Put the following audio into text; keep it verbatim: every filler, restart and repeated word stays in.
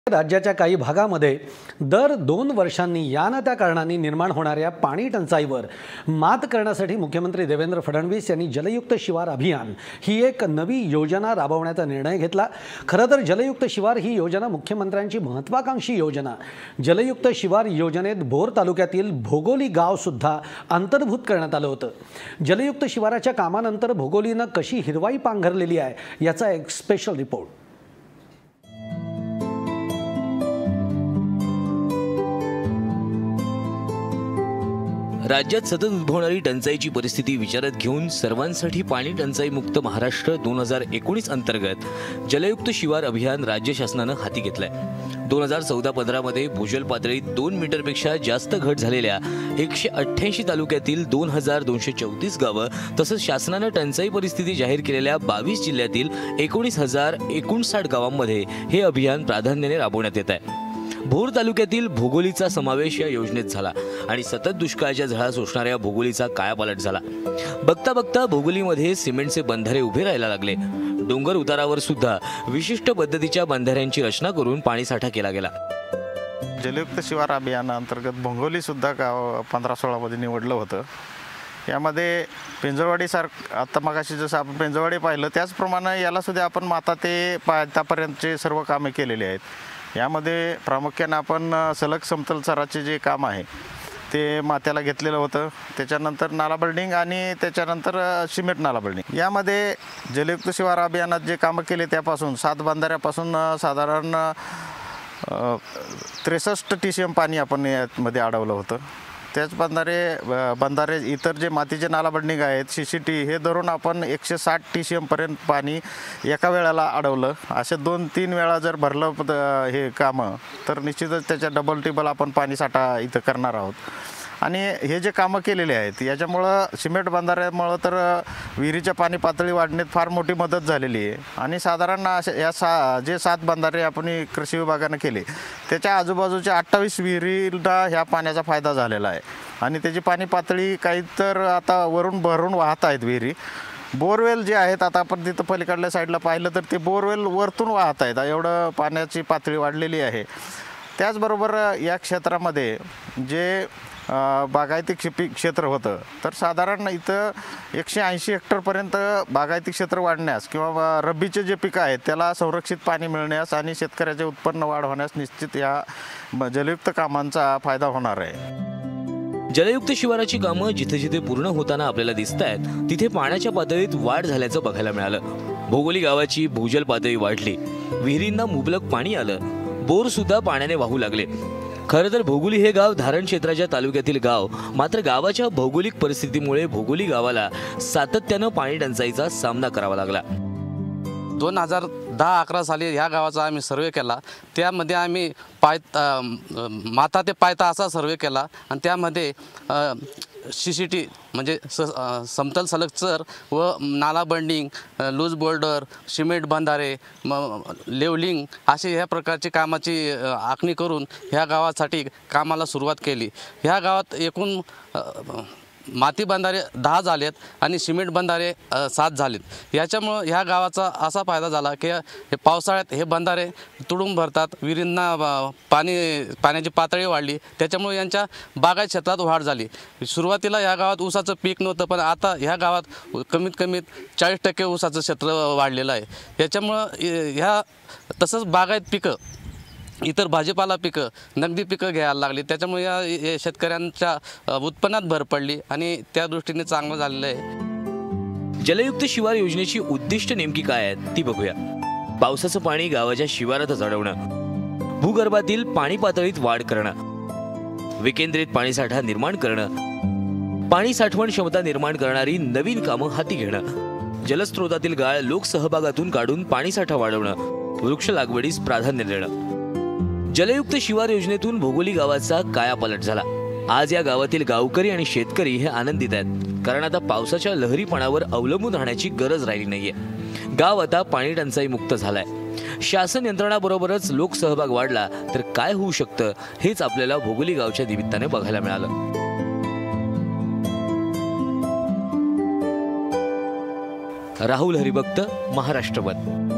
राज्याच्या काही भागामध्ये दर दोन वर्षांनी या ना त्या कारणांनी निर्माण होणाऱ्या पाणी टंचाईवर मात करण्यासाठी मुख्यमंत्री देवेंद्र फडणवीस यांनी जलयुक्त शिवार अभियान ही एक नवी योजना राबवण्याचा निर्णय घेतला। खरं तर जलयुक्त शिवार ही योजना मुख्यमंत्र्यांची महत्त्वाकांक्षी योजना। जलयुक्त शिवार योजनेत भोर तालुक्यातील भोगोली गाव सुद्धा अंतर्भूत करण्यात आलं होतं। जलयुक्त शिवाराच्या कामानंतर भोगोलीनं कशी हिरवाई पांघरलेली आहे याचा एक स्पेशल रिपोर्ट। राज्यात सतत उद्भवणारी टंचाईची परिस्थिती विचारात घेऊन सर्वांसाठी पाणी टंचाई मुक्त महाराष्ट्र दोन हजार एकोणीस अंतर्गत जलयुक्त शिवार अभियान राज्य शासनानं हाती घेतलंय। दोन हजार चौदा पंधरा मध्ये भूजल पातळीत दोन मीटरपेक्षा जास्त घट झालेल्या एकशे अठ्ठ्याऐंशी तालुक्यातील दोन हजार दोनशे चौतीस गावं तसंच शासनानं टंचाई परिस्थिती जाहीर केलेल्या बावीस जिल्ह्यातील एकोणीस हजार एकोणसाठ गावांमध्ये हे अभियान प्राधान्याने राबवण्यात येत आहे। भोर तालुक्यातील भोगोलीचा समावेश या योजनेत झाला आणि सतत दुष्काळाच्या झळा सोसणाऱ्या भोगोलीचा कायापालट झाला। बघता बघता भोगोलीमध्ये सिमेंटचे बंधारे उभे राहायला लागले। डोंगर उतारावर सुद्धा विशिष्ट पद्धतीच्या बंधाऱ्यांची रचना करून पाणीसाठा केला गेला। जलयुक्त शिवार अभियानाअंतर्गत भोगोली सुद्धा गाव पंधरा सोळा मध्ये निवडलं होतं। यामध्ये पेंजरवाडी सारखं आता मगाशी जसं आपण पेंजरवाडी पाहिलं त्याचप्रमाणे याला सुद्धा आपण माता ते पायथ्यापर्यंतचे सर्व कामे केलेली आहेत। यामध्ये प्रामुख्याने आपण सलग समतल चराचे जे काम आहे ते मात्याला घेतलेलं होतं। त्याच्यानंतर नाला बिल्डिंग आणि त्याच्यानंतर सिमेंट नाला बिल्डिंग। यामध्ये जलयुक्त शिवार अभियानात जे कामं केले त्यापासून सात बंधाऱ्यापासून साधारण त्रेसष्ट टी सी एम पाणी आपण यामध्ये अडवलं होतं। त्याच बंधारे बंधारे इतर जे मातीचे नाला बिल्डिंग आहेत सी सी टी हे धरून आपण एकशे साठ टी सी एमपर्यंत पाणी एका वेळेला अडवलं। असे दोन तीन वेळा जर भरलं हे कामं तर निश्चितच त्याच्या डबल टिबल आपण पाणीसाठा इथं करणार आहोत। आणि हे जे कामं केलेले आहेत याच्यामुळं सिमेंट बंधाऱ्यामुळं तर विहिरीच्या पाणी पातळी वाढण्यात फार मोठी मदत झालेली आहे। आणि साधारण अशा या सा जे सात बंधारे आपण कृषी विभागानं केले त्याच्या आजूबाजूच्या अठ्ठावीस विहिरीला ह्या पाण्याचा फायदा झालेला आहे। आणि त्याची पाणी पातळी काही तर आता वरून भरून वाहत आहेत विहिरी। बोरवेल जे आहेत आता आपण तिथं पलीकडल्या साईडला पाहिलं तर ते बोरवेल वरतून वाहत आहेत, एवढं पाण्याची पातळी वाढलेली आहे। त्याचबरोबर या क्षेत्रामध्ये जे बागायती पीक क्षेत्र होतं तर साधारण इथं एकशे ऐंशी हेक्टरपर्यंत बागायती क्षेत्र वाढण्यास किंवा रब्बीचे जे पिकं आहेत त्याला संरक्षित पाणी मिळण्यास आणि शेतकऱ्याचे उत्पन्न वाढ होण्यास निश्चित या जलयुक्त कामांचा फायदा होणार आहे। जलयुक्त शिवाराची कामं जिथे जिथे पूर्ण होताना आपल्याला दिसत आहेत तिथे पाण्याच्या पातळीत वाढ झाल्याचं बघायला मिळालं। भोगोली गावाची भूजल पातळी वाढली, विहिरींना मुबलक पाणी आलं, बोर सुद्धा पाण्याने वाहू लागले। खरं तर भोगोली हे गाव धारण क्षेत्राच्या तालुक्यातील गाव, मात्र गावाच्या भौगोलिक परिस्थितीमुळे भोगोली गावाला सातत्यानं पाणी टंचाईचा सामना करावा लागला। दोन हजार दहा अकरा साली ह्या गावाचा आम्ही सर्वे केला। त्यामध्ये आम्ही पाय माता ते पायथा असा सर्वे केला आणि त्यामध्ये सी सी टी म्हणजे स समतल सलग चर व नाला बंडिंग, लूज बोल्डर, सिमेंट बंधारे, म लेवलिंग असे ह्या प्रकारची कामाची आखणी करून ह्या गावासाठी कामाला सुरुवात केली। ह्या गावात एकूण माती बंधारे दहा झालेत आणि सिमेंट बंधारे सात झालेत। याच्यामुळं ह्या गावाचा असा फायदा झाला की हे पावसाळ्यात हे बंधारे तुडूंब भरतात, विहिरींना पाणी पाण्याची पातळी वाढली, त्याच्यामुळे यांच्या बागायत क्षेत्रात वाढ झाली। सुरुवातीला ह्या गावात ऊसाचं पीक नव्हतं पण आता ह्या गावात कमीत कमी चाळीस टक्के ऊसाचं क्षेत्र वाढलेलं आहे। याच्यामुळं ह्या तसंच बागायत पिकं इतर भाजीपाला पिकं नगदी पिकं घ्यायला लागली, त्याच्यामुळे या शेतकऱ्यांच्या उत्पन्नात भर पडली आणि त्या दृष्टीने चांगलं झालेलं आहे। जलयुक्त शिवार योजनेची उद्दिष्ट नेमकी काय आहेत ती बघूया। पावसाचं पाणी गावाच्या शिवारातच अडवणं, भूगर्भातील पाणी पातळीत वाढ करणं, विकेंद्रित पाणीसाठा निर्माण करणं, पाणी साठवण क्षमता निर्माण करणारी नवीन कामं हाती घेणं, जलस्रोतातील गाळ लोकसहभागातून काढून पाणीसाठा वाढवणं, वृक्ष लागवडीस प्राधान्य देणं। जलयुक्त शिवार योजनेतून भोगोली गावाचा कायापालट झाला। आज या गावातील गावकरी आणि शेतकरी हे आनंदित आहेत, कारण आता पावसाच्या लहरीपणावर अवलंबून राहण्याची गरज राहिली नाहीये। गाव आता पाणी टंचाई मुक्त झालाय। शासन यंत्रणाबरोबरच लोकसहभाग वाढला तर काय होऊ शकतं हेच आपल्याला भोगोली गावच्या निमित्ताने बघायला मिळालं। राहुल हरिभक्त, महाराष्ट्र वन।